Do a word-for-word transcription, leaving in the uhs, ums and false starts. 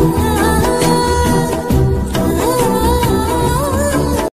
Hãy subscribe cho kênh Ghiền Mì Gõ để không bỏ lỡ